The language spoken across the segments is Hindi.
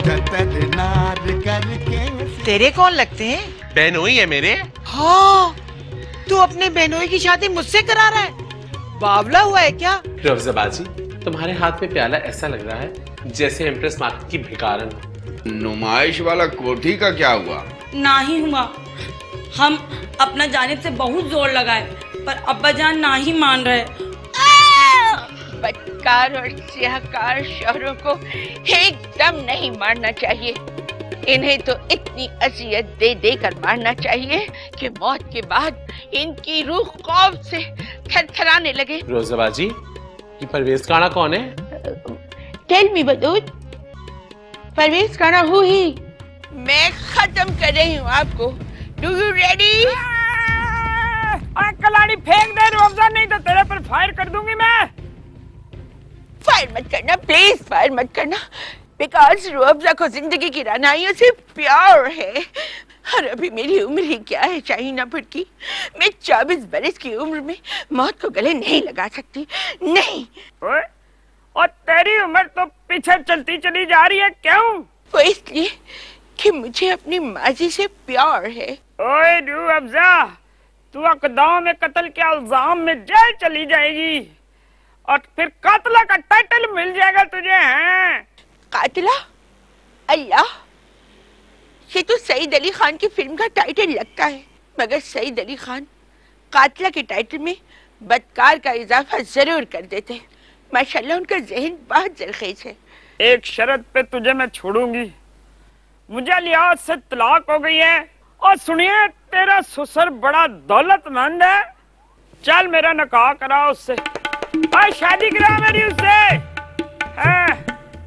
तेरे कौन लगते हैं? बहनोई है मेरे। हाँ, तू अपने बहनोई की शादी मुझसे करा रहा है? बावला हुआ है क्या? रूह अफ़ज़ा बाजी, तुम्हारे हाथ में प्याला ऐसा लग रहा है जैसे एम्प्रेस मार्केट की भिखारन। नुमाइश वाला कोठी का क्या हुआ? ना ही हुआ। हम अपना जानिब से बहुत जोर लगाए पर अब्बा जान ना ही मान रहे। बदकार और सियाहकार शौहरों को एकदम नहीं मारना चाहिए। इन्हें तो इतनी अज़ियत दे दे कर मारना चाहिए कि मौत के बाद इनकी रूह खौफ से थरथराने लगे। रोज़ा बाजी, ये परवेज काना कौन है? टेल मी वदूद, परवेज काना हूँ ही। मैं खत्म कर रही हूँ आपको। Do you ready? कलाड़ी फेंक दे रूह अफ़ज़ा, नहीं तो तेरे पर फायर कर दूंगी मैं। फायर मत करना प्लीज, फायर मत करना। बिकॉज रूह अफ़ज़ा को जिंदगी की रानाइयों से प्यार है। और अभी मेरी उम्र ही क्या है शाहीना फुटकी, मैं 24 बरस की उम्र में मौत को गले नहीं लगा सकती, नहीं। और तेरी उम्र तो पीछे चलती चली जा रही है, क्यों? वो इसलिए कि मुझे अपनी माजी से प्यार है। ओए रूह अफ़ज़ा, तू अक़दाम में कत्ल के इल्जाम में जेल चली जाएगी और फिर कातिला का टाइटल मिल जाएगा तुझे। हैं कातिला? अल्लाह, ये तो सईद अली खान की फिल्म का टाइटल लगता है, मगर सईद अली खान कातिला के टाइटल में बदकार का इजाफा जरूर कर देते हैं। माशाल्लाह उनका ज़हन बहुत जरखेज है। एक शर्त पे तुझे मैं छोड़ूंगी, मुझे लिहाज से तलाक हो गई है। और सुनिए, तेरा ससुर बड़ा दौलतमंद है, चल मेरा निकाह करा उससे और शादी करा मेरी उससे। है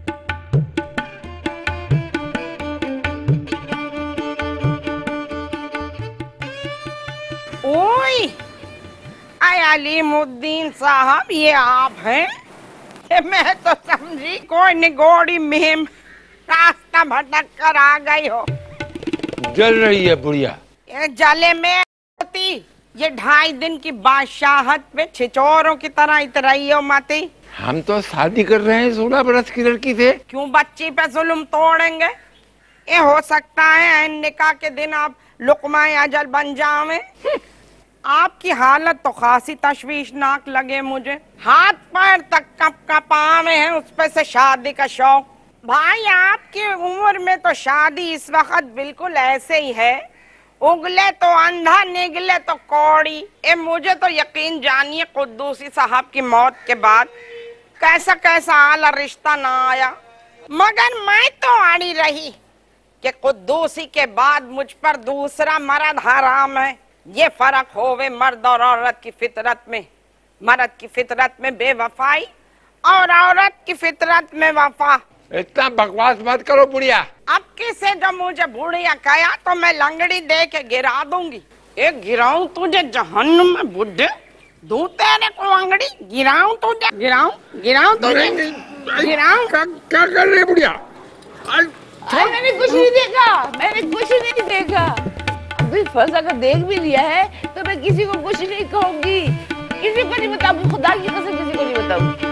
ओए, अलीम-उद-दिन साहब, ये आप हैं? मैं तो समझी कोई निगोड़ी मुहिम रास्ता भटक कर आ गई हो। जल रही है बुढ़िया। ये जले में होती, ये 2.5 दिन की बादशाहत पे छिचोरों की तरह इतराई हो माती। हम तो शादी कर रहे हैं 16 बरस की लड़की से। क्यों बच्ची पे जुल्म तोड़ेंगे? ये हो सकता है निकाह के दिन आप लुकमाए अजल बन जावे। आपकी हालत तो खासी तशवीशनाक लगे मुझे। हाथ पैर तक कप कपावे हैं उस पे से शादी का शौक। भाई आपकी उम्र में तो शादी इस वक्त बिल्कुल ऐसे ही है, उगले तो अंधा निगले तो कौड़ी। ए मुझे तो यकीन जानिए कुद्दूसी साहब की मौत के बाद कैसा कैसा आला रिश्ता ना आया, मगर मैं तो अड़ी रही कि कुद्दूसी के बाद मुझ पर दूसरा मर्द हराम है। ये फर्क होवे मर्द और औरत की फितरत में। मर्द की फितरत में बेवफाई और औरत की फितरत में वफा। इतना बकवास मत करो बुढ़िया। अब किसे जो मुझे बुढ़िया कहा तो मैं लंगड़ी दे के गिरा दूंगी। एक गिराऊं तुझे जहन्नुम में बुढ़े, दूं तेरे को अंगड़ी, गिराऊं तुझे, गिराऊं तुझे, गिराऊं। क्या कर रही है बुढ़िया? मैंने कुछ नहीं देखा, मैंने कुछ नहीं देखा। अभी फसा का देख भी लिया है तो मैं किसी को कुछ नहीं कहूंगी, किसी को नहीं बताऊंगी, खुदा की कसम किसी को नहीं बताऊंगी।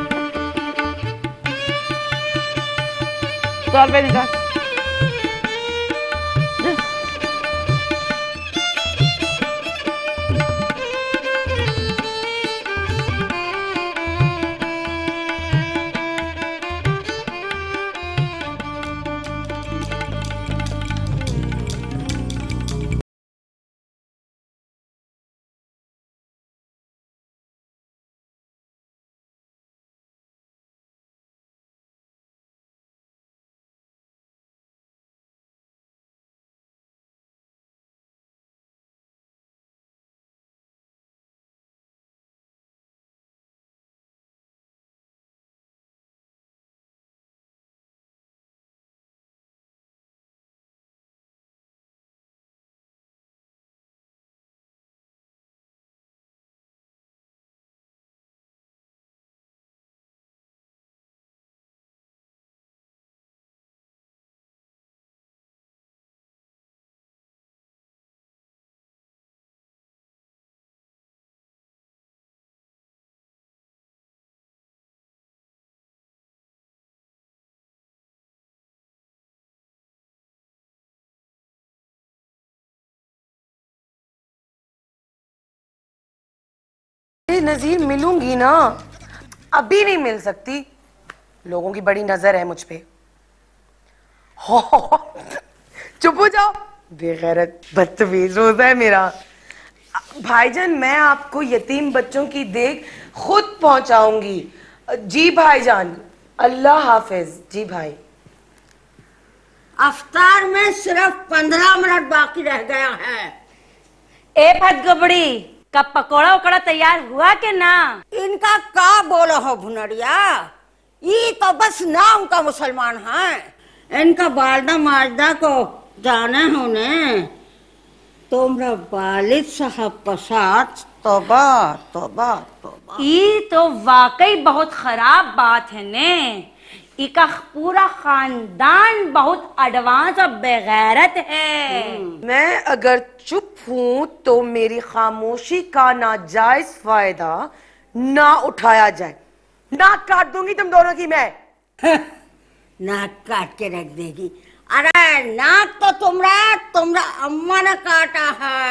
100 रुपए निकाल। नजीर मिलूंगी ना, अभी नहीं मिल सकती, लोगों की बड़ी नजर है मुझ पे। चुप हो जाओ, बेगैरत बदतमीज रोजा है मेरा। भाईजान मैं आपको यतीम बच्चों की देख खुद पहुंचाऊंगी। जी भाईजान, अल्लाह हाफिज। जी भाई। अफ्तार में सिर्फ 15 मिनट बाकी रह गया है। ए फटगबड़ी, कब पकोड़ा उकड़ा तैयार हुआ के ना? इनका का बोलो हो भुनरिया, ये तो बस नाम का मुसलमान है। इनका बालदा माजदा को जाने होने तुमरा वालिद साहब का साथ तौबा तौबा तौबा। ये तो वाकई बहुत खराब बात है ने। इका पूरा खानदान बहुत एडवांस और बेगैरत है। मैं अगर चुप हूँ तो मेरी खामोशी का नाजायज फायदा ना उठाया जाए। नाक काट दूंगी तुम दोनों की मैं। नाक काट के रख देगी? अरे नाक तो तुमरा अम्मा ने काटा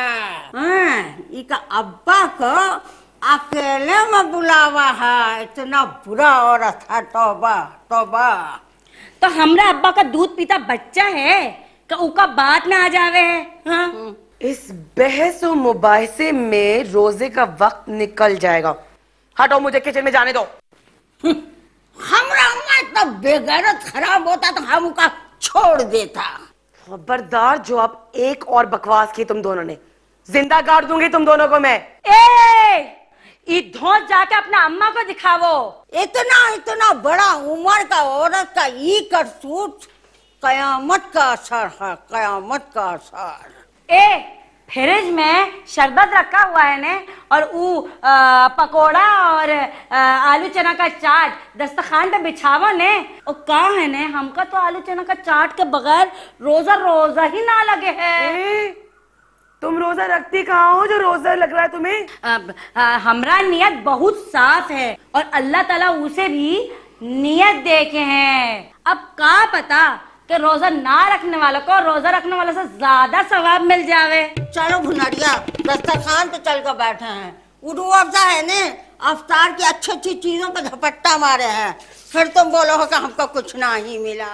है। इका अब्बा को अकेले में बुलावा है। इतना बुरा औरत है, तौबा तौबा। तो हमरा अब्बा का दूध पीता बच्चा है का उका बात में आ जावे है। हाँ? इस बहस और मुबाहिसे में रोजे का वक्त निकल जाएगा। हटो, मुझे किचन में जाने दो। हमरा अम्मा इतना बेगैरत खराब होता तो हम उका छोड़ देता। खबरदार, जो अब एक और बकवास की तुम दोनों ने, जिंदा गाड़ दूंगी तुम दोनों को मैं। ये धौंस जाके अपना अम्मा को दिखावो। इतना बड़ा उम्र का औरत का ये करतूत कयामत का असर है, कयामत का असर। फ्रिज में शरबत रखा हुआ है ने, और वो पकोड़ा और आलू चना का चाट दस्तरखान पे बिछावा ने। और कहा है ने, हमका तो आलू चना का चाट के बगैर रोजा ही ना लगे है। तुम रोजा रखती कहाँ हो जो रोजा लग रहा है तुम्हें? हमरा नियत बहुत साफ है और अल्लाह ताला उसे भी नियत देखे हैं। अब का पता कि रोजा ना रखने वालों को रोजा रखने वालों से ज्यादा सवाब मिल जावे। चलो भुनरिया, दस्तरखान पे चल कर बैठे हैं। रूह अफ़ज़ा है ने, अफ्तार की अच्छी अच्छी चीजों पे झपट्टा मारे हैं, फिर तुम बोलो हो कि हमको कुछ ना ही मिला।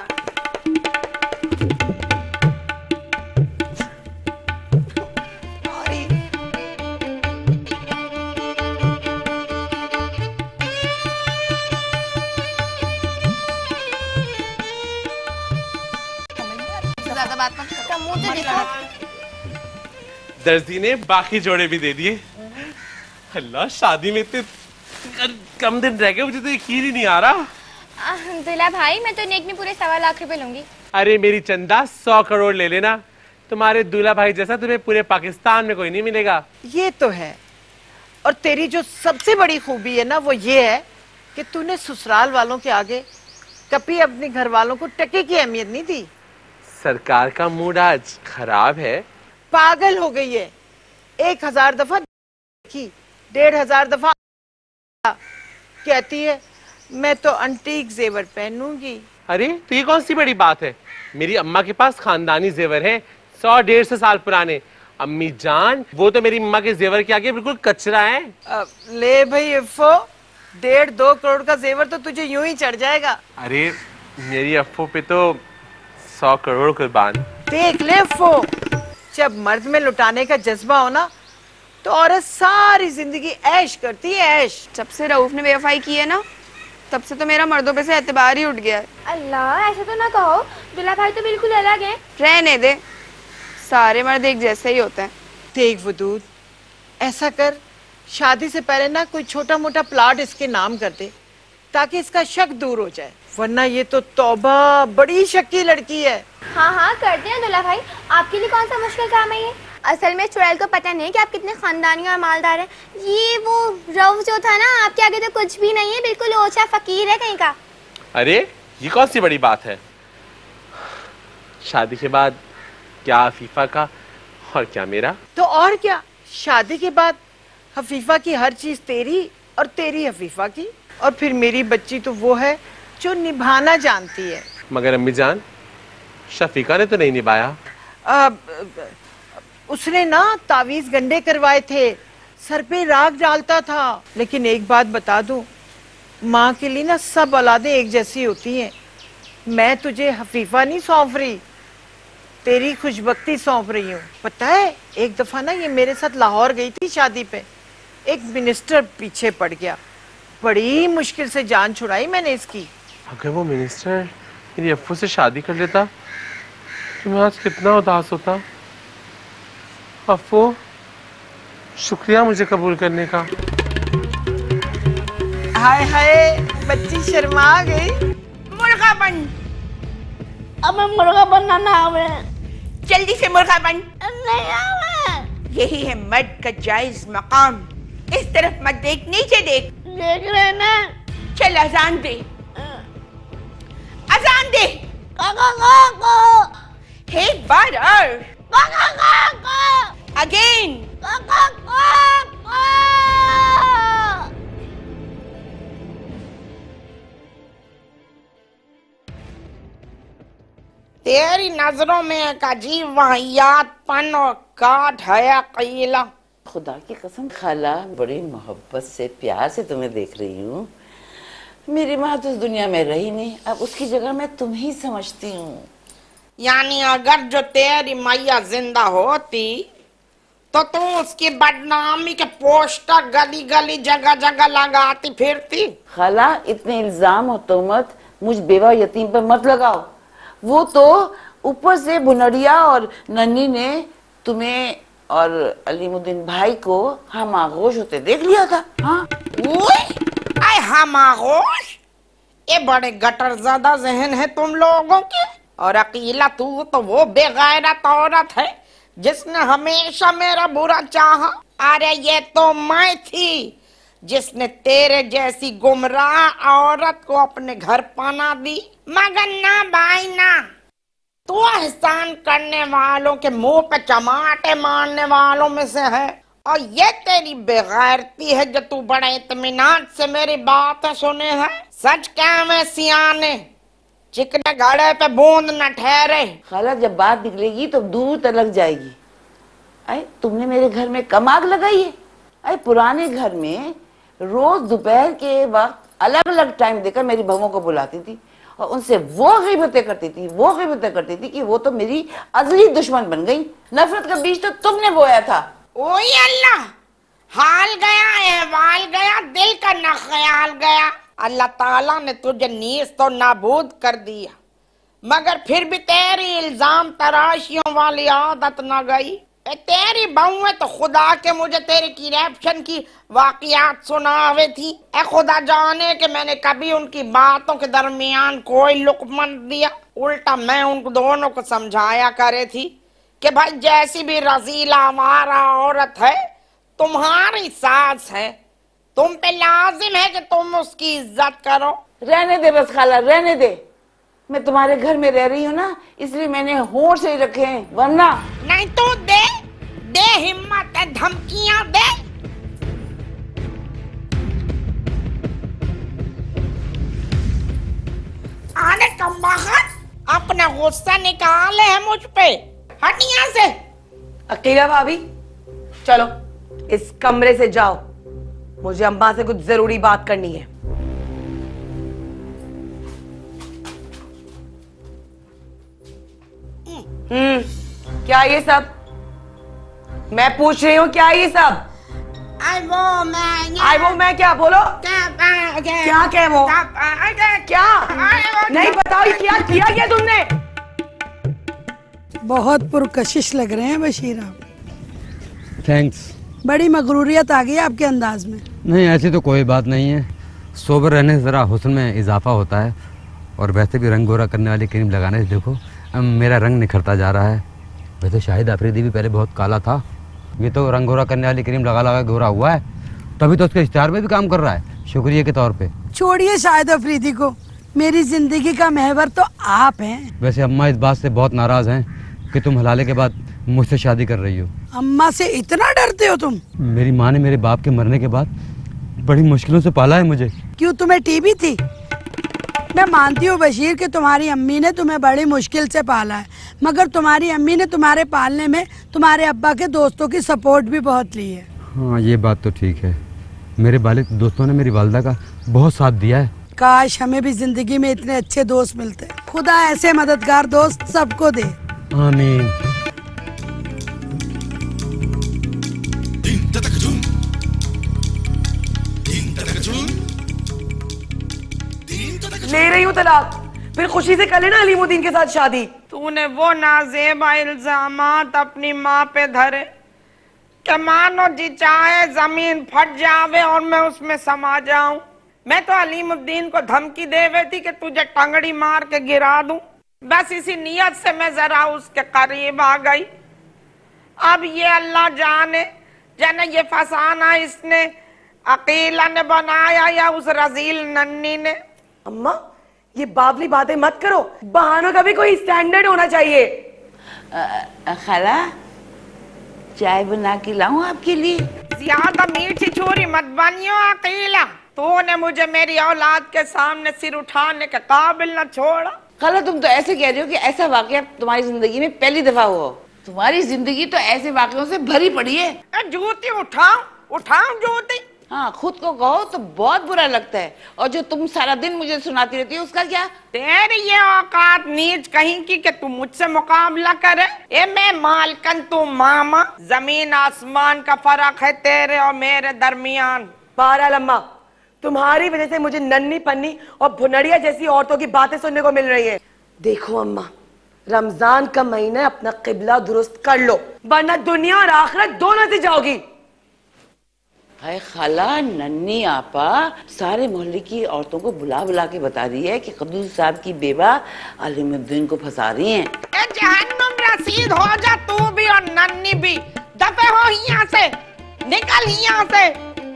दर्जी ने बाकी जोड़े भी दे दिए। अल्लाह, शादी में इतने कम दिन रह गए, मुझे तो यकीन ही नहीं आ रहा। दुल्हा भाई, मैं तो नेक में पूरे 1.25 लाख रुपए लूंगी। अरे मेरी चंदा, 100 करोड़ ले लेना। तुम्हारे दूल्हा भाई जैसा तुम्हें पूरे पाकिस्तान में कोई नहीं मिलेगा। ये तो है, और तेरी जो सबसे बड़ी खूबी है ना, वो ये है कि तूने ससुराल वालों के आगे कभी अपने घर वालों को टके की अहमियत नहीं दी। सरकार का मूड आज खराब है। पागल हो गई है। 1000 दफा देखी, 1500 दफा कहती है मैं तो अंटीक जेवर पहनूंगी। अरे तो ये कौन सी बड़ी बात है? मेरी अम्मा के पास खानदानी जेवर है, 100-150 साल पुराने। अम्मी जान, वो तो मेरी अम्मा के जेवर के आगे बिल्कुल कचरा है। ले भाई अफ़ो, 1.5-2 करोड़ का जेवर तो तुझे यूं ही चढ़ जाएगा। अरे मेरी अफ़ो पे तो 100 करोड़ कुर्बान। देख ले अफ़ो, जब मर्द में लुटाने का जज्बा हो ना, तो औरत सारी जिंदगी ऐश करती है, ऐश। जब से रऊफ ने बेवफाई की है ना, तब से तो मेरा मर्दों पे से एतबार ही उठ गया है। अल्लाह, ऐसा तो ना कहो, दुल्हा भाई तो बिल्कुल अलग है। रहने दे, सारे मर्द एक जैसे ही होते हैं। देख वदूद, ऐसा कर, शादी से पहले ना कोई छोटा मोटा प्लाट इसके नाम कर दे, ताकि इसका शक दूर हो जाए, वरना ये तो तौबा बड़ी शक्की लड़की है। हाँ हाँ करते हैं दुल्हा भाई, आपके लिए कौन सा मुश्किल काम है ये? असल में चुड़ैल को पता नहीं कि आप कितने खानदानी और मालदार हैं। ये वो रऊफ जो था ना, आपके आगे तो कुछ भी नहीं है, बिल्कुल ओछा फकीर है कहीं का। अरे ये कौन सी बड़ी बात है? शादी के बाद क्या हफीफा का और क्या मेरा? तो और क्या, शादी के बाद हफीफा की हर चीज तेरी और तेरी हफीफा की, और फिर मेरी बच्ची तो वो है जो निभाना जानती है। मगर अम्मी जान, शफीका ने तो नहीं निभाया। उसने ना तावीज गंडे करवाए थे, सर पे राख डालता था। लेकिन एक बात बता दूं, माँ के लिए ना सब औलादें एक जैसी होती हैं। मैं तुझे हफीफा नहीं सौंप रही, तेरी खुशबख्ती सौंप रही हूँ। पता है, एक दफा ना ये मेरे साथ लाहौर गई थी शादी पे, एक मिनिस्टर पीछे पड़ गया, बड़ी मुश्किल से जान छुड़ाई मैंने इसकी। अगर वो मिनिस्टर मेरी अफ्फू से शादी कर लेता तो मैं आज कितना उदास होता। अफ्फू, शुक्रिया मुझे कबूल करने का। हाय हाय, बच्ची शर्मा गई। मुर्गा बन। अब मैं मुर्गा बनना ना आवे। जल्दी से मुर्गा बन। नहीं आवे। यही है मर्द का जायज मकाम। इस तरफ मत देख, नीचे देख। देख रहे ना। चल अजान दे, अजान दे। एक बार और। अगेन। तेरी नजरों में एक अजीब वाहियातपन और काट है अकीला। खुदा की कसम खाला, बड़ी मोहब्बत से प्यार से तुम्हें देख रही हूँ। मेरी माँ तो इस दुनिया में रही नहीं, अब उसकी जगह मैं तुम ही समझती हूँ। यानी अगर जो तेरी मैया जिंदा होती तो तू उसकी बदनामी के पोस्टर गली गली जगह जगह लगाती फिरती। खाला, इतने इल्जाम और तोहमत मुझ बेवा यतीम पर मत लगाओ। वो तो ऊपर से भुनरिया और नन्ही ने तुम्हें और अलीम-ud-दिन भाई को हम आगोश होते देख लिया था। हाँ, आए हम आगोश, ये बड़े गटर ज्यादा जहन है तुम लोगों के। और अकीला, तू तो वो बेगैरत औरत है जिसने हमेशा मेरा बुरा चाहा। अरे ये तो मैं थी जिसने तेरे जैसी गुमराह औरत को अपने घर पना दी। मगर ना भाई ना, तू एहसान करने वालों के मुंह पे चमाटे मारने वालों में से है। और ये तेरी बेगैरती है जो तू बड़े इत्मीनान से मेरी बातें सुने है। सच क्या मैं सियाने, चिकने घड़े पे बूंद न ठहरे। खाला, जब बात निकलेगी तो दूर तलक जाएगी। अरे तुमने मेरे घर में कम आग लगाई है। अरे पुराने घर में रोज दोपहर के वक्त अलग अलग टाइम देकर मेरी बहुओं को बुलाती थी और उनसे वो गीबतें करती थी कि वो तो मेरी अजली दुश्मन बन गई। नफरत का बीज तो तुमने बोया था। ओए अल्लाह, हाल गया अहवाल गया, दिल का न ख्याल गया। अल्लाह ताला ने तुझे नीस तो नाबूद कर दिया, मगर फिर भी तेरी इल्जाम तराशियों वाली आदत न गई। तेरी बहू तो खुदा के मुझे तेरी करप्शन की वाकयात सुनावे थी। ए खुदा जाने कि मैंने कभी उनकी बातों के दरमियान कोई लुकमन दिया। उल्टा मैं उन दोनों को समझाया करे थी कि भाई जैसी भी रजीला हमारा औरत है, तुम्हारी सास है, तुम पे लाजिम है कि तुम उसकी इज्जत करो। रहने दे बस खाला, रहने दे। मैं तुम्हारे घर में रह रही हूँ ना, इसलिए मैंने होश से रखे हैं, वरना नहीं तो दे हिम्मत है, धमकियां दे। आने कमबख्त, अपना गुस्सा निकाले है मुझ पे। हट यहाँ से। अकेला भाभी, चलो इस कमरे से जाओ, मुझे अम्मा से कुछ जरूरी बात करनी है। क्या ये सब? मैं पूछ रही हूँ, क्या ये सब? आई वो मैं क्या बोलो? क्या क्या वो? क्या नहीं बताओ, ये क्या तुमने? बहुत पुरकशिश लग रहे हैं बशीर आप। थैंक्स। बड़ी मगरूरियत आ गई आपके अंदाज में। नहीं, ऐसी तो कोई बात नहीं है। सोबर रहने से ज़रा हुस्न में इजाफा होता है, और वैसे भी रंग गोरा करने वाली क्रीम लगाने से देखो मेरा रंग निखरता जा रहा है। वैसे शाहिद अफरीदी भी पहले बहुत काला था, ये तो रंग गोरा करने वाली क्रीम लगा लगा गोरा हुआ है, तभी तो उसके इश्तिहार में भी काम कर रहा है, शुक्रिया के तौर पे। छोड़िए शाहिद अफरीदी को, मेरी जिंदगी का महवर तो आप हैं। वैसे अम्मा इस बात से बहुत नाराज हैं कि तुम हलाले के बाद मुझसे शादी कर रही हो। अम्मा से इतना डरते हो तुम? मेरी माँ ने मेरे बाप के मरने के बाद बड़ी मुश्किलों से पाला है मुझे। क्यों, तुम्हें टीबी थी? मैं मानती हूँ बशीर कि तुम्हारी अम्मी ने तुम्हें बड़ी मुश्किल से पाला है, मगर तुम्हारी अम्मी ने तुम्हारे पालने में तुम्हारे अब्बा के दोस्तों की सपोर्ट भी बहुत ली है। हाँ ये बात तो ठीक है, मेरे बालिग दोस्तों ने मेरी वालदा का बहुत साथ दिया है। काश हमें भी जिंदगी में इतने अच्छे दोस्त मिलते। खुदा ऐसे मददगार दोस्त सबको दे। आमीन। ले रही हूँ तलाक, फिर खुशी से कर लेना अलीम-उद-दिन के साथ शादी। तूने वो नाजेबा इल्जामात अपनी माँ पे धरे कि मानो जी चाहे जमीन फट जावे और मैं उसमें समा जाऊं। मैं तो अलीम-उद-दिन को धमकी दे रही थी कि तुझे टंगड़ी मार के गिरा दूं। बस इसी नियत से मैं जरा उसके करीब आ गई। अब ये अल्लाह जाने जाने ये फसाना इसने अकीला ने बनाया या उस रजील नन्नी ने। अम्मा ये बावली बातें मत करो, बहानों का भी कोई स्टैंडर्ड होना चाहिए। खाला चाय बना के लाऊं आपके लिए? ज्यादा मीठी छोरी मत बनियो अकीला, तूने मुझे मेरी औलाद के सामने सिर उठाने के काबिल न छोड़ा। खाला तुम तो ऐसे कह रही हो कि ऐसा वाकया तुम्हारी जिंदगी में पहली दफा हुआ हो। तुम्हारी जिंदगी तो ऐसे वाकयों से भरी पड़ी है। जूती उठाऊं उठाऊं जूती? हाँ खुद को कहो तो बहुत बुरा लगता है, और जो तुम सारा दिन मुझे सुनाती रहती हो उसका क्या? तेरी ये औकात नीच कहीं की कि तू मुझसे मुकाबला करे। ए मैं मालकन तू मामा, जमीन आसमान का फर्क है तेरे और मेरे दरमियान। बहरहाल अम्मा तुम्हारी वजह से मुझे नन्ही पन्नी और भुनरिया जैसी औरतों की बातें सुनने को मिल रही है। देखो अम्मा रमजान का महीना है, अपना किबला दुरुस्त कर लो वरना दुनिया और आखिरत दोनों से जाओगी। हाय खाला नन्ही आपा सारे मोहल्ले की औरतों को बुला बुला के बता रही है कि क़ुद्दूसी साहब की बेवा अलीम-उद-दिन को फंसा रही हैं। जहन्नुम रसीद हो जा तू भी और नन्ही भी, दफे हो यहाँ से, निकल यहाँ से।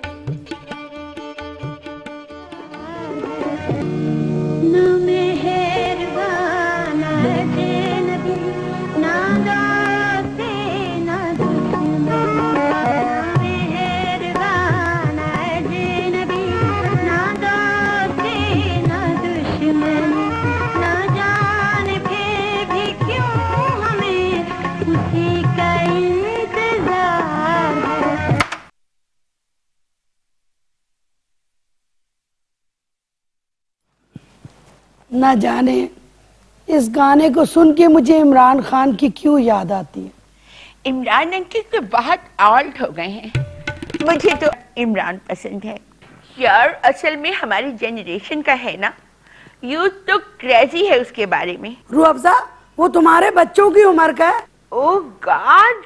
न जाने इस गाने को सुन के मुझे इमरान खान की क्यों याद आती है। इमरान अंकिल तो बहुत ओल्ड हो गए हैं, मुझे तो इमरान पसंद है यार। असल में हमारी जनरेशन का है ना, यूथ तो क्रेजी है उसके बारे में। रूह अफ़ज़ा वो तुम्हारे बच्चों की उम्र का है। ओह गॉड,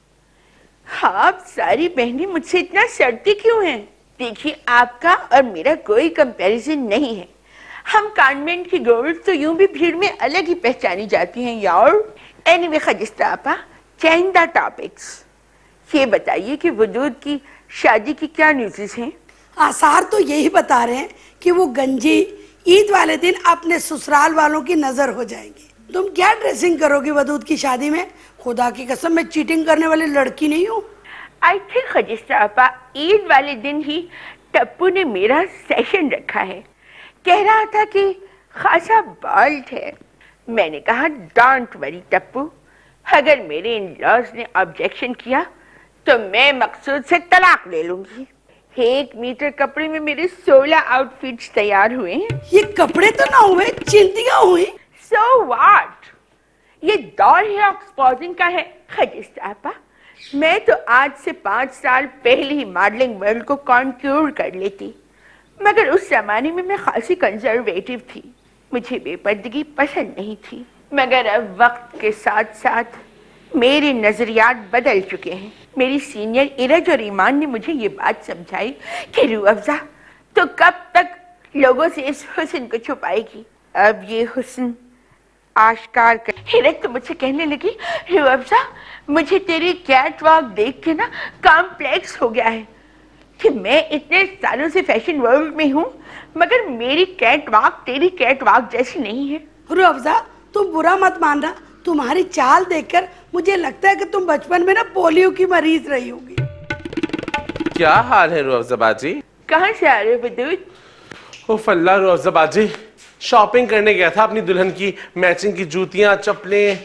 आप सारी बहनें मुझसे इतना सड़ती क्यों हैं? देखिए आपका और मेरा कोई कंपैरिजन नहीं है। हम कॉन्वेंट की गर्ल्स तो यूं भी भीड़ में अलग ही पहचानी जाती हैं यार। एनीवे खजिस्ता आपा, चेंज द टॉपिक्स। ये बताइए कि वुदूद की शादी की क्या न्यूज़ हैं? आसार तो यही बता रहे हैं कि वो गंजी ईद वाले दिन अपने ससुराल वालों की नजर हो जाएंगी। तुम क्या ड्रेसिंग करोगी वदूद की शादी में? खुदा की कसम मैं चीटिंग करने वाली लड़की नहीं हूँ। आई थिंक खजिस्ता आपा ईद वाले दिन ही टप्पू ने मेरा सेशन रखा है। कह रहा था कि खासा बाल्ड है। मैंने कहा डोंट वरी टप्पू, अगर मेरे इन-लॉज ने ऑब्जेक्शन किया तो मैं मकसूद से तलाक ले लूंगी। 1 मीटर कपड़े में मेरे 16 आउटफिट्स तैयार हुए हैं। ये कपड़े तो ना हुए, चिंदियां हुई। So what? ये दौर है एक्सपोजिंग का है खजिस्ता आपा। मैं तो आज से 5 साल पहले ही मॉडलिंग वर्ल्ड को कॉन्क्यूर कर लेती, मगर उस जमाने में मैं खासी कंजर्वेटिव थी, मुझे बेपर्दगी पसंद नहीं थी। मगर अब वक्त के साथ साथ मेरे नजरियात बदल चुके हैं। मेरी सीनियर इरज और ईमान ने मुझे ये बात समझाई कि रूह अफ़ज़ा तो कब तक लोगों से इस हुस्न को छुपाएगी, अब ये हुस्न आश्कार कर। इरज तो मुझसे कहने लगी रूह अफ़ज़ा मुझे तेरी कैट वॉक देख के ना कॉम्प्लेक्स हो गया है कि मैं इतने सालों से फैशन वर्ल्ड में हूँ मगर मेरी कैट वॉक तेरी कैट वॉक जैसी नहीं है। रूह अफ़ज़ा तुम बुरा मत मानना, तुम्हारी चाल देखकर मुझे लगता है कि तुम बचपन में ना पोलियो की मरीज रही होगी। क्या हाल है रूह अफ़ज़ा बाजी? कहाँ से आ रहे हो वदूद? ओह अल्लाह रूह अफ़ज़ा बाजी, शॉपिंग करने गया था अपनी दुल्हन की मैचिंग की जूतियां चप्पलें,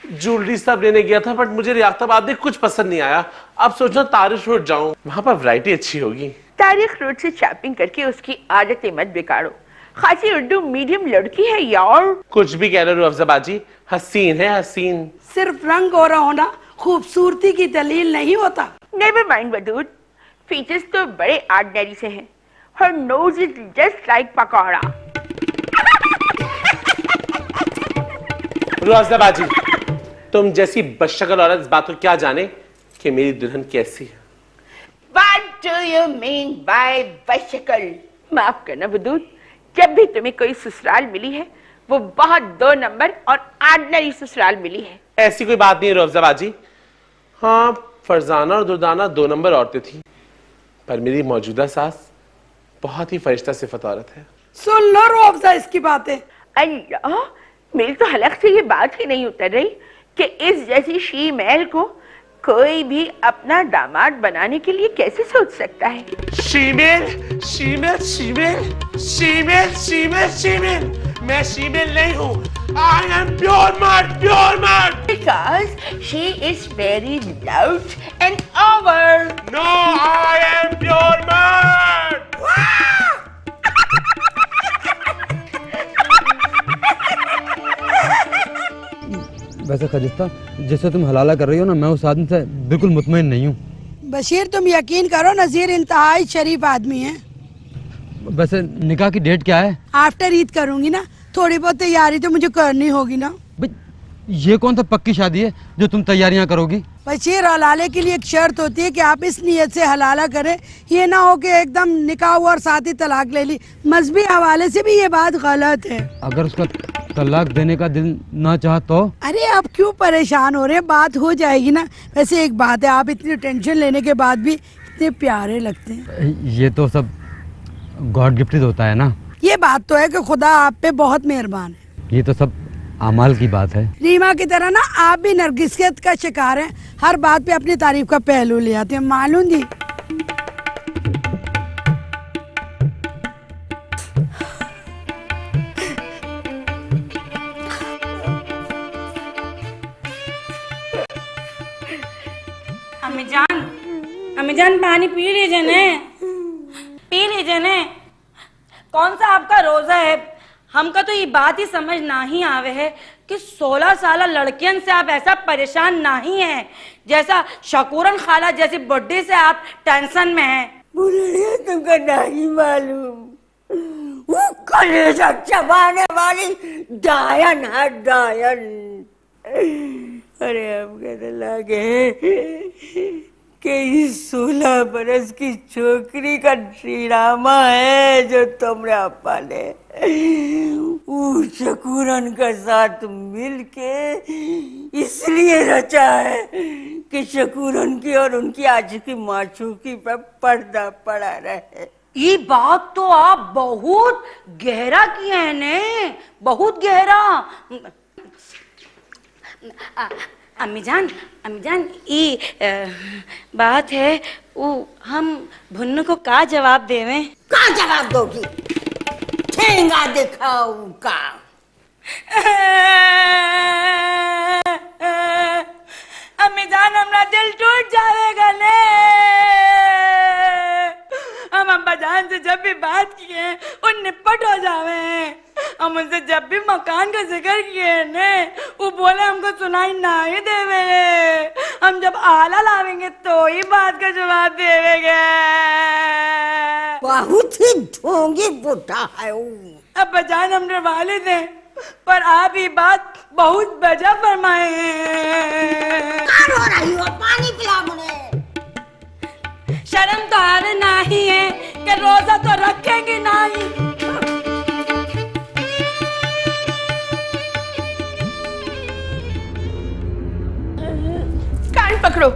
ज्वेलरी सब लेने गया था, बट मुझे रियासताबाद में कुछ पसंद नहीं आया। अब सोचा तारिक रोड जाऊं, वहां पर वैरायटी अच्छी होगी। तारिक रोड से शॉपिंग करके उसकी आदतें मत बिगाड़ो, खासी उर्दू मीडियम लड़की है यार। कुछ भी कह रहे हो अफजा बाजी, हसीन है हसीन। सिर्फ रंग गोरा होना खूबसूरती की दलील नहीं होता। नेवर माइंड वदूद, फीचर्स तो बड़े ऑर्डिनरी से हैं। Her nose is just like pakora. Afza बाजी, तुम जैसी बदशक्ल औरत इस बात को क्या जाने कि मेरी दुल्हन कैसी है। What do you mean by बदशक्ल? माफ करना वदूद, जब भी तुम्हें कोई ससुराल मिली है वो बहुत 2 नंबर और ऑर्डिनरी ससुराल मिली है। ऐसी कोई बात नहीं है अफजा बाजी। हाँ, फरजाना और दुर्दाना 2 नंबर औरतें थी, पर मेरी मौजूदा सास बहुत ही फरिश्ता सिफत औरत है। सुन लो रूह अफ़ज़ा इसकी बातें। अल्लाह, मेरी तो हलक से ये बात ही नहीं उतर रही कि इस जैसी शी महल को कोई भी अपना दामाद बनाने के लिए कैसे सोच सकता है। Shemale shemale shemale shemale shemale shemale, मैं शीमेल नहीं हूँ। I am pure mud, pure mud. Because she is very loud and over. No, I am pure mud. वैसे खजुस्ता, जैसे तुम हलाला कर रही हो ना, मैं उस आदमी से बिल्कुल मुतमईन नहीं हूँ। बशीर, तुम यकीन करो, नजीर इंतहाई शरीफ आदमी है। वैसे निकाह की डेट क्या है? आफ्टर ईद करूंगी ना, थोड़ी बहुत तैयारी तो मुझे करनी होगी ना। ये कौन सा पक्की शादी है जो तुम तैयारियां करोगी? बशीर, हलाले के लिए एक शर्त होती है कि आप इस नियत से हलाला करें, ये ना हो कि एकदम निकाह हुआ और साथ ही तलाक ले ली। मजहबी हवाले से भी ये बात गलत है। अगर उसका तलाक देने का दिल ना चाहा तो? अरे आप क्यों परेशान हो रहे हैं, बात हो जाएगी ना। वैसे एक बात है, आप इतनी टेंशन लेने के बाद भी इतने प्यारे लगते हैं। ये तो सब गॉड गिफ्टेड होता है ना। ये बात तो है कि खुदा आप पे बहुत मेहरबान है। ये तो सब अमाल की बात है। रीमा की तरह ना आप भी नरगिसियत का शिकार हैं, हर बात पे अपनी तारीफ का पहलू ले आते हैं, मालूम जी। अम्मी जान पानी पी लीजिए ने, पी लीजिए ने। कौन सा आपका रोजा है? हमका तो ये बात ही समझ ना ही आवे है कि 16 साल लड़कियन से आप ऐसा परेशान नहीं है जैसा शकूरन खाला जैसी बुड्ढी से आप टेंशन में हैं। बुढ़िया, तुमको नहीं मालूम, वो कलेजा चबाने वाली डायन है, डायन। अरे हम कहने लगे कि इस 16 बरस की छोकरी का ड्रामा है जो तुमने अपा ने शकूरन के साथ मिलके इसलिए रचा है कि शकूरन की और उनकी आज की माशूकी पर पर्दा पड़ा रहे। ये बात तो आप बहुत गहरा किए हैं ने, बहुत गहरा। अम्मी जान, ये बात है वो हम भुन्नू को का जवाब देवें? का जवाब दोगी? ठेंगा दिखाऊ का। अम्मी जान, हमारा दिल टूट जाएगा ने। हम अम्मा जान से जब भी बात किए वो निपट हो जावे। हम उनसे जब भी मकान का जिक्र किए ने, वो बोले हमको सुनाई ना ही देवे। हम जब आला लावेंगे तो ही बात का जवाब देवेंगे। बहुत ही ढोंगी बुढ़ा है वो। अब जान हमने वालिद हैं, पर आप ये बात बहुत वजह फरमाए हैं। रो रही हो, पानी पिला मुझे। शर्म तो आवे नहीं है कि रोजा तो रखेंगे नहीं। कान पकड़ो,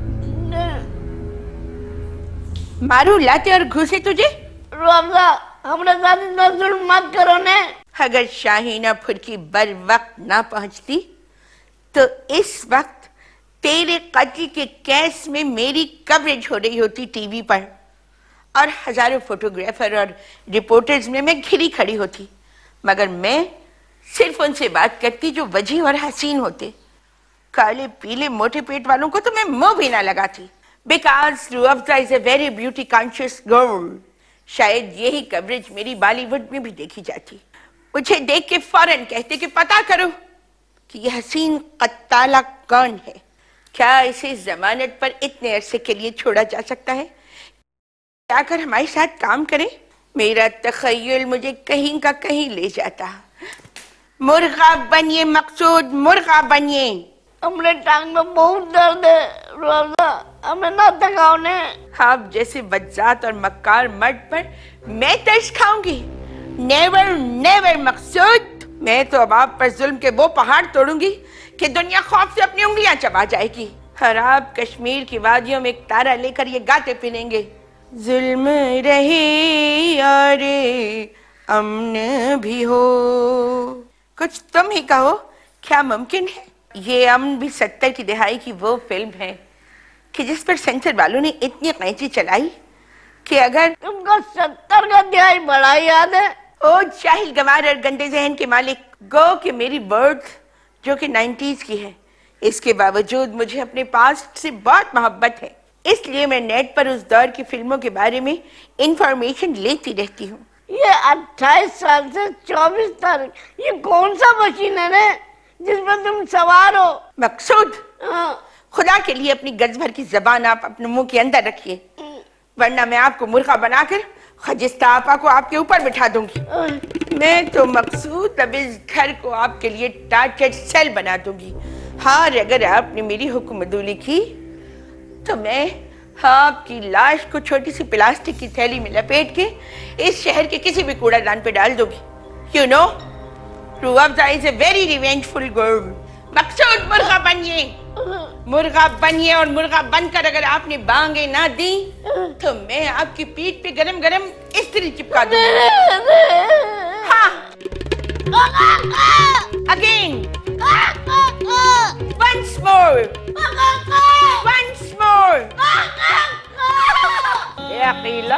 मारू लाते और घुसे तुझे। रोजा, हमरा साथ इतना जुल्म मत करो ने। अगर शाहीना फुर्की बर वक्त ना पहुंचती तो इस वक्त तेरे कत्ल के केस में मेरी कवरेज हो रही होती टीवी पर, और हजारों फोटोग्राफर और रिपोर्टर्स में मैं घिरी खड़ी होती, मगर मैं सिर्फ उनसे बात करती जो वजीह और हसीन होते। काले पीले मोटे पेट वालों को तो मैं मुंह भी ना लगाती। Because Rooh Afza is a very beauty conscious girl. शायद यही कवरेज मेरी बॉलीवुड में भी देखी जाती। मुझे देख के फौरन कहते कि पता करो कि यह हसीन कत्ताला कौन है। क्या इसे जमानत पर इतने अरसे के लिए छोड़ा जा सकता है? क्या कर हमारे साथ काम करे? मेरा तखय्युल मुझे कहीं का कहीं ले जाता। मुर्गा बनिए मकसूद, मुर्गा बनिए। हमने टांग में बहुत दर्द है रूह अफ़ज़ा, हमें ना थकाओ ने। आप जैसे बज्जात और मक्कार मर्द पर मैं तरस खाऊंगी? Never never Maqsood. मैं तो अब आप पर जुल्म के वो पहाड़ तोड़ूंगी कि दुनिया खौफ से अपनी उंगलियां चबा जाएगी। और आप कश्मीर की वादियों में एक तारा लेकर ये गाते फिरेंगे, जुल्म रहे और अमन भी हो। कुछ तुम ही कहो, क्या मुमकिन है? ये अमन भी 70 की दहाई की वो फिल्म है कि जिस पर सेंसर वालों ने इतनी कैंची चलाई कि अगर तुमको 70 का दहाई बड़ा याद है। ओ जाहिल गवार और गंदे जहन के मालिक, गो कि मेरी बर्थ जो कि 90s की है, इसके बावजूद मुझे अपने पास्ट से बहुत मोहब्बत है। इसलिए मैं नेट पर उस दौर की फिल्मों के बारे में इंफॉर्मेशन लेती रहती हूँ। ये 28 साल से 24 तक ये कौन सा मशीन है ने जिसमें तुम सवार हो? मकसूद, खुदा के लिए अपनी गज भर की जबान आप अपने मुंह के अंदर रखिए, वरना मैं आपको मुर्गा बनाकर खजिस्ता आपा को आपके ऊपर बिठा दूंगी। मैं तो मकसूद अब इस घर को आपके लिए टार्चर सेल बना दूंगी। हाँ, अगर आपने मेरी हुक्मदुली की तो मैं आपकी लाश को छोटी सी प्लास्टिक की थैली में लपेट के इस शहर के किसी भी कूड़ादान पे डाल दूंगी। You know, Rooh Afza is a very revengeful girl. Maqsood, मुर्गा बनिए, मुर्गा बनिए। और मुर्गा बनकर अगर आपने बांगे ना दी तो मैं आपकी पीठ पे गरम गरम इस्त्री चिपका दूंगी। हाँ, again, once more, once more। ये अकीला,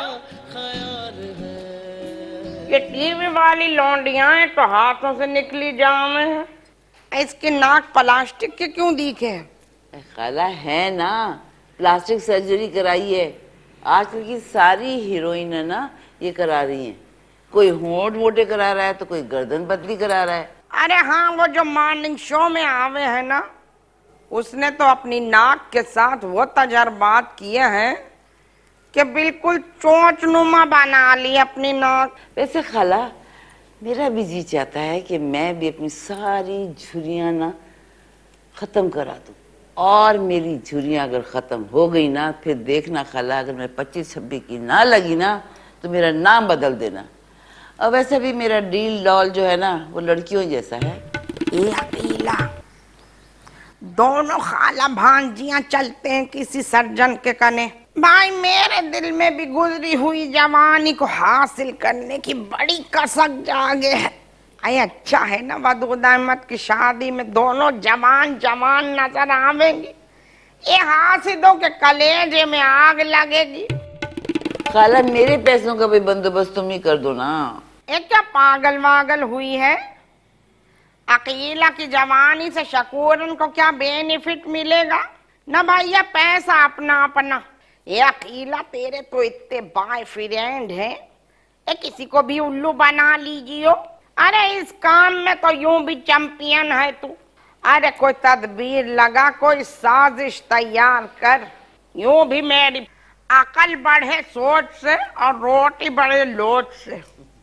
ये टीवी वाली लौंडियां हैं तो हाथों से निकली जाम है। इसके नाक प्लास्टिक के क्यों दिखे? खाला है ना, प्लास्टिक सर्जरी कराई है। आजकल की सारी हीरोइन है ना ये करा रही हैं। कोई होंठ मोटे करा रहा है तो कोई गर्दन पतली करा रहा है। अरे हाँ, वो जो मॉर्निंग शो में आवे है ना, उसने तो अपनी नाक के साथ वो तजर्बात किए हैं कि बिल्कुल चोंचनुमा बना ली अपनी नाक। वैसे खाला, मेरा भी जी चाहता है कि मैं भी अपनी सारी झुर्रियाँ ना ख़त्म करा दूँ। और मेरी झुर्रियाँ अगर ख़त्म हो गई ना, फिर देखना खाला, अगर मैं 25-26 की ना लगी ना तो मेरा नाम बदल देना। और वैसे भी मेरा डील डॉल जो है ना वो लड़कियों जैसा है। ये अकेला, दोनों खाला भांजियां चलते हैं किसी सर्जन के कने। भाई, मेरे दिल में भी गुजरी हुई जवानी को हासिल करने की बड़ी कसक जागे है। अरे अच्छा है ना, वदूद अहमद की शादी में दोनों जवान जवान नजर आवेंगे। ये हासिदों के कलेजे में आग लगेगी। खाला, मेरे पैसों का भी बंदोबस्त तुम ही कर दो ना। ये क्या पागल वागल हुई है? अकीला की जवानी से शकूरन को क्या बेनिफिट मिलेगा? ना भैया, पैसा अपना अपना। ये अकीला, तेरे तो इतने बॉयफ्रेंड हैं, ये किसी को भी उल्लू बना लीजिए। अरे इस काम में तो यूं भी चैंपियन है तू। अरे कोई तदबीर लगा, कोई साजिश तैयार कर। यूं भी मेरी अकल बढ़े सोच से और रोटी बढ़े लोच से।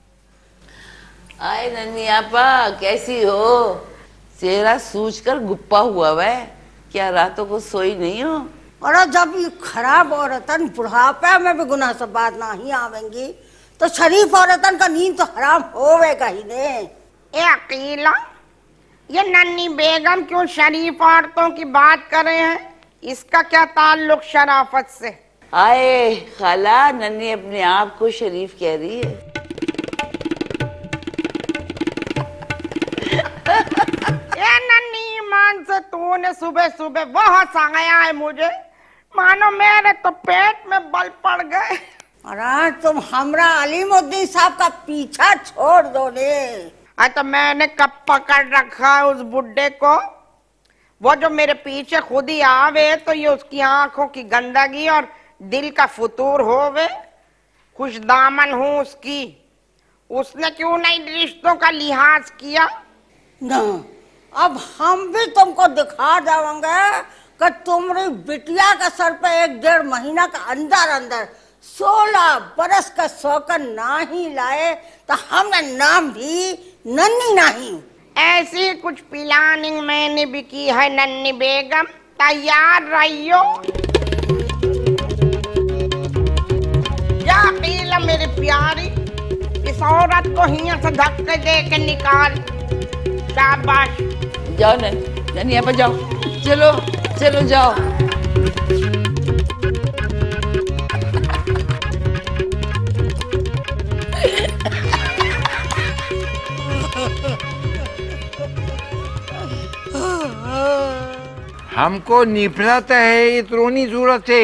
आए नन्ही आपा, कैसी हो? चेहरा सूझकर गुप्पा हुआ है, क्या रातों को सोई नहीं हो? और जब ये खराब औरतन बुढ़ापे में भी गुनाह से बात नहीं आवेंगी तो शरीफ औरतन का नींद तो हराम होवेगा ही ने। ए अकीला, ये नन्ही बेगम क्यों शरीफ औरतों की बात कर रहे हैं? इसका क्या ताल्लुक शराफत से? आए खाला, नन्ही अपने आप को शरीफ कह रही है। ये नन्ही ईमान से तूने सुबह सुबह वो हंसाया है मुझे, मानो मेरे तो पेट में बल पड़ गए। अरे तुम हमरा अलीम-उद-दिन साहब का पीछा छोड़ दो ने। तो मैंने कब पकड़ रखा है उस बुड्ढे को? वो जो मेरे पीछे खुद ही आवे तो ये उसकी आंखों की गंदगी और दिल का फतूर होवे। खुश दामन हूँ उसकी, उसने क्यों नहीं रिश्तों का लिहाज किया? ना, अब हम भी तुमको दिखा देंगे कि तुम्हारी बिटिया के सर पे 1-1.5 महीना का अंदर अंदर 16 बरस का शौकन नहीं लाए तो हमने नाम भी नन्ही नहीं। ऐसी कुछ प्लानिंग मैंने भी की है नन्ही बेगम, तैयार रहियो। जा अकेला मेरी प्यारी, इस औरत को हिया से धक्के दे के निकाल। शाबाश। जाओ नन्ही, यहाँ पर जाओ, चलो चलो जाओ। हमको निफरत है इतनी सूरत से।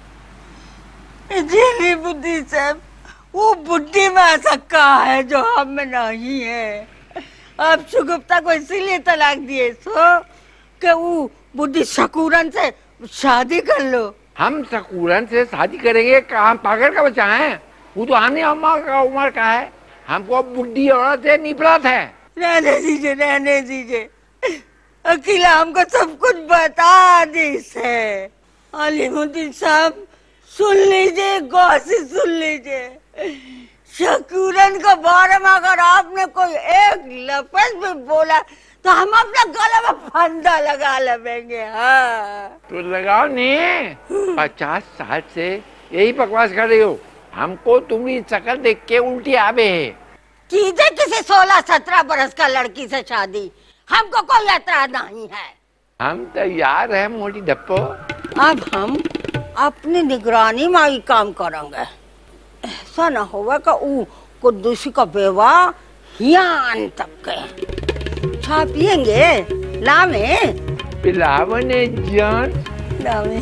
जी बुद्धि साहब, वो बुद्धि में ऐसा कहा है जो हम में नहीं है। आप शगुफ्ता को इसीलिए तलाक दिए सो कि वो बुद्धि शकूरन से शादी कर लो। हम शकूरन से शादी करेंगे? हम पागल का बच्चा है? वो तो आने अम्मा का उम्र का है। हमको बुढ़ी औरत से निफरत है। रहने दीजिए, रहने दीजिए। अकेला हमको सब कुछ बता दी है। अलीम-ud-दिन साहब सुन लीजिए, गौर से सुन लीजिए। शकूरन के बारे में अगर आपने कोई एक लफ्ज भी बोला तो हम अपना गले में फंदा लगा लेंगे। हाँ तो लगाओ नहीं, 50 साल से यही बकवास कर रही हो। हमको तुम्हारी शक्ल देख के उल्टी आवे है। कीजिए किसी 16-17 बरस का लड़की से शादी, हमको कोई एतराज नहीं है। हम तैयार हैं मोटी डप्पो। अब हम अपनी निगरानी में ही काम करेंगे। ऐसा न होगा कि वो कुद्दूसी का बेवा हियान तक के छा पियेंगे। लावे पिलावने जान, लावे।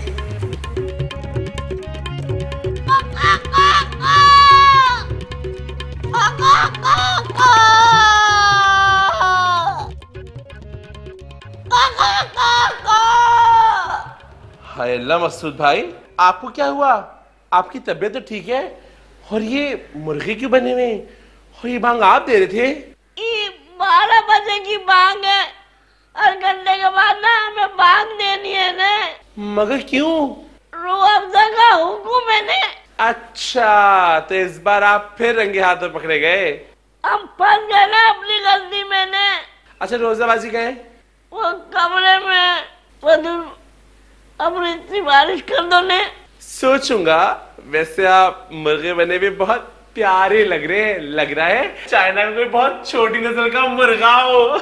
हाय अल्लाह मकसूद भाई, आपको क्या हुआ? आपकी तबीयत तो ठीक है? और ये मुर्गे क्यों बने हुए? और ये भांग आप दे रहे थे? ये 12 बजे की बांग है और घंटे के बाद ना हमें बांग देनी है ना। मगर क्यों? रूह अफ़ज़ा का हुक्म है ना। अच्छा, तो इस बार आप फिर रंगे हाथों पकड़े गए। हम फंस गए ना अपनी गलती में ना। अच्छा, रोजाबाजी गए? वो कमरे में अपनी सिफारिश कर दो ने। सोचूंगा। वैसे आप मुर्गे बने भी बहुत प्यारे लग रहे हैं। लग रहा है चाइना में कोई बहुत छोटी नस्ल का मुर्गा हो।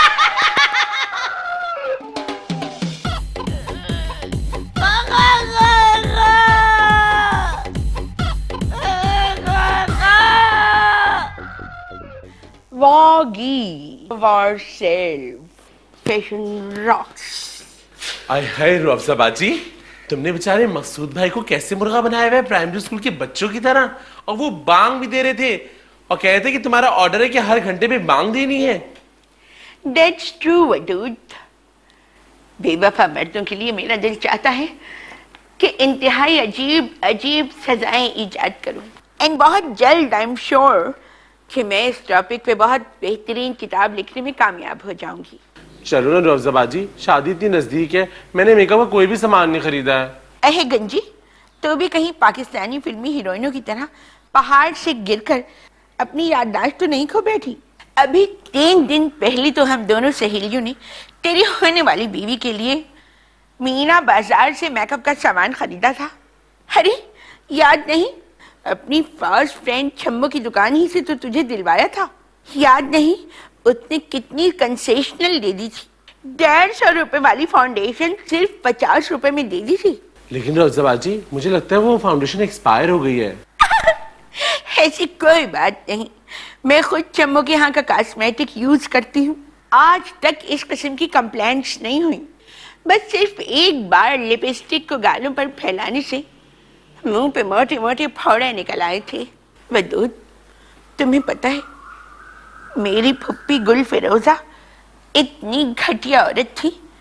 Waggy ourselves, fashion rocks. आय हाय रूह अफ़ज़ा बाजी, तुमने बेचारे मकसूद भाई को कैसे मुर्गा बनाया हुआ है, प्राइमरी स्कूल के बच्चों की तरह। और वो बांग भी दे रहे थे और कह रहे थे कि तुम्हारा ऑर्डर है कि हर घंटे में बांग देनी है। That's true, Wadood. बेवफा मर्दों के लिए मेरा दिल चाहता है कि इंतहाई अजीब अजीब सजाएं इजाद करूं। एंड बहुत जल्द आई एम श्योर कि मैं इस टॉपिक पे बहुत बेहतरीन किताब लिखने में कामयाब हो जाऊंगी। चलो ना रूह अफ़ज़ा बाजी, शादी इतनी नजदीक है, मैंने मेकअप का कोई भी सामान नहीं खरीदा है। अहे गंजी, तो भी कहीं पाकिस्तानी फिल्मी हीरोइनों की तरह पहाड़ से गिरकर अपनी याददाश्त तो नहीं खो बैठी। अभी 3 दिन पहले तो हम दोनों सहेलियों ने तेरी होने वाली बीवी के लिए मीना बाजार से मेकअप का सामान खरीदा था। अरे याद नहीं, अपनी फर्स्ट फ्रेंड छम्बो की दुकान ही से तो तुझे दिलवाया था। याद नहीं उसने कितनी कंसेशनल दे दी थी। 150 रुपए वाली फाउंडेशन सिर्फ 50 रुपए में दे दी थी। लेकिन रूह अफ़ज़ा बाजी, मुझे लगता है वो फाउंडेशन एक्सपायर हो गई है। ऐसी कोई बात नहीं, मैं खुद चम्मो के यहाँ का कॉस्मेटिक यूज करती हूँ। आज तक इस किस्म की कंप्लेंट्स नहीं हुई। बस सिर्फ एक बार लिपस्टिक को गालों पर फैलाने से मुंह पे मोटे मोटे फोड़े निकल आए थे। वदूद, तुम्हें पता है मेरी फुप्पी गुल फिरोजा इतनी घटिया औरत थी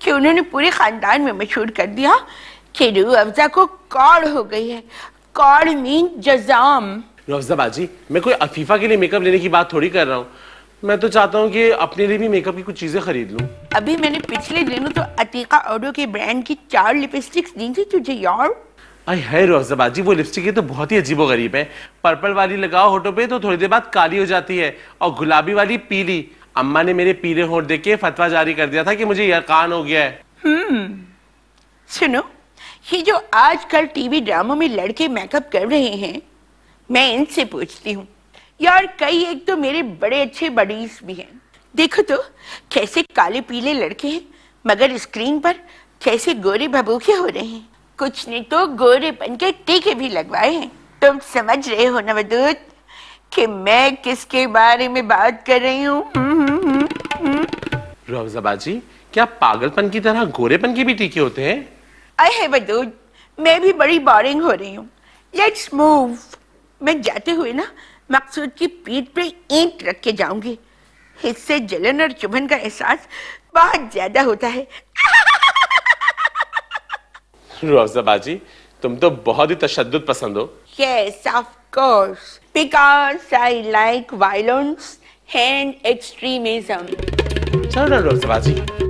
कि उन्होंने पूरे खानदान में मशहूर कर दिया कि रूह अफ़ज़ा को कौड़ हो गई है। कौड़ मीन जज़ाम। रूह अफ़ज़ा बाजी, मैं कोई अफीफा के लिए मेकअप लेने की बात थोड़ी कर रहा हूँ। मैं तो चाहता हूँ कि अपने लिए भी मेकअप की कुछ चीजें खरीद लूँ। अभी मैंने पिछले दिनों तो अतीका ऑडो के ब्रांड की 4 लिपस्टिक्स दी थी तुझे यार। आई है रूह अफ़ज़ा बाजी, वो लिपस्टिक तो बहुत ही अजीबोगरीब है। पर्पल वाली लगाओ होठों पे तो थोड़ी देर बाद काली हो जाती है, और गुलाबी वाली पीली। अम्मा ने मेरे पीले होठ देख के फतवा जारी कर दिया था कि मुझे यकान हो गया है। सुनो, ये जो आजकल टीवी ड्रामों में लड़के मेकअप कर रहे हैं, मैं इनसे पूछती हूँ यार, कई एक तो मेरे बड़े अच्छे बडीज भी हैं। देखो तो कैसे काले पीले लड़के हैं, मगर स्क्रीन पर कैसे गोरे भभूखे हो रहे हैं। कुछ ने तो गोरेपन के टीके भी लगवाए हैं। तुम समझ रहे हो ना वदूद कि मैं किसके बारे में बात कर रही हूँ? रूह अफ़ज़ा बाजी, क्या पागलपन की तरह गोरेपन के भी टीके होते हैं? अरे वदूद, मैं भी बड़ी बोरिंग हो रही हूँ। Let's move. मैं जाते हुए ना मकसूद की पीठ पे ईंट रख के जाऊंगी। इससे जलन और चुभन का एहसास बहुत ज्यादा होता है। रूह अफ़ज़ा बाजी, तुम तो बहुत ही तशद्दुद पसंद हो। Yes, of course, because I like violence and extremism. चलो ना रूह अफ़ज़ा बाजी।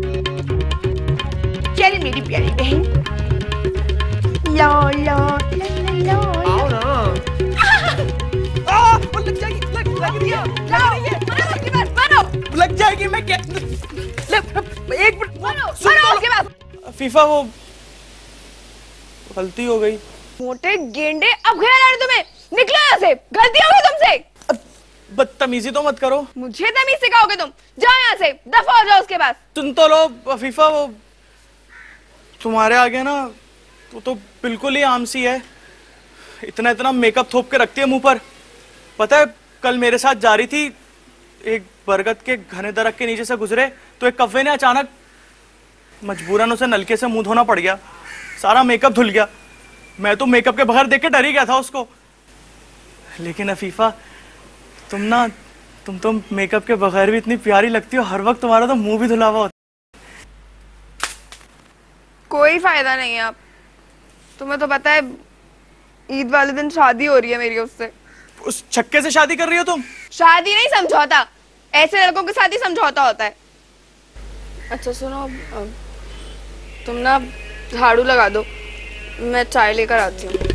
चल मेरी प्यारी बहन। लो लो लो लो। आओ ना। लग जाएगी, लग रही है, लग जाएगी। मैं क्या एक मिनट सुन लो। फीफा, वो गलती हो गई। मोटे गेंडे, अब ख्याल आ रहा तुम्हें? निकलो यहाँ से, गलती हो गई तुमसे। बदतमीजी तो मत करो। मुझे तमीज सिखाओगे तुम? जाओ यहाँ से, दफा हो जाओ उसके पास। सुन तो लो फीफा, वो तुम्हारे आगे ना वो तो बिल्कुल ही आम सी है। इतना इतना मेकअप थोप के रखती है मुंह पर। पता है, कल मेरे साथ जा रही थी, एक बरगद के घने दरख्त के नीचे से गुजरे तो एक कव्वे ने अचानक मजबूरन उसे नलके से मुंह धोना पड़ गया। सारा मेकअप धुल गया। मैं तो मेकअप के बगैर देख के डर ही गया था उसको। लेकिन अफीफा, तुम तो मेकअप के बगैर भी इतनी प्यारी लगती हो। हर वक्त तुम्हारा तो मुंह भी धुला हुआ होता। कोई फायदा नहीं है। आप तुम्हें तो पता है ईद वाले दिन शादी हो रही है मेरी उससे। उस छक्के से शादी कर रही हो तुम? शादी नहीं, समझौता। ऐसे लड़कों के साथ ही समझौता होता है। अच्छा सुनो, तुम ना झाड़ू लगा दो, मैं चाय लेकर आती हूँ।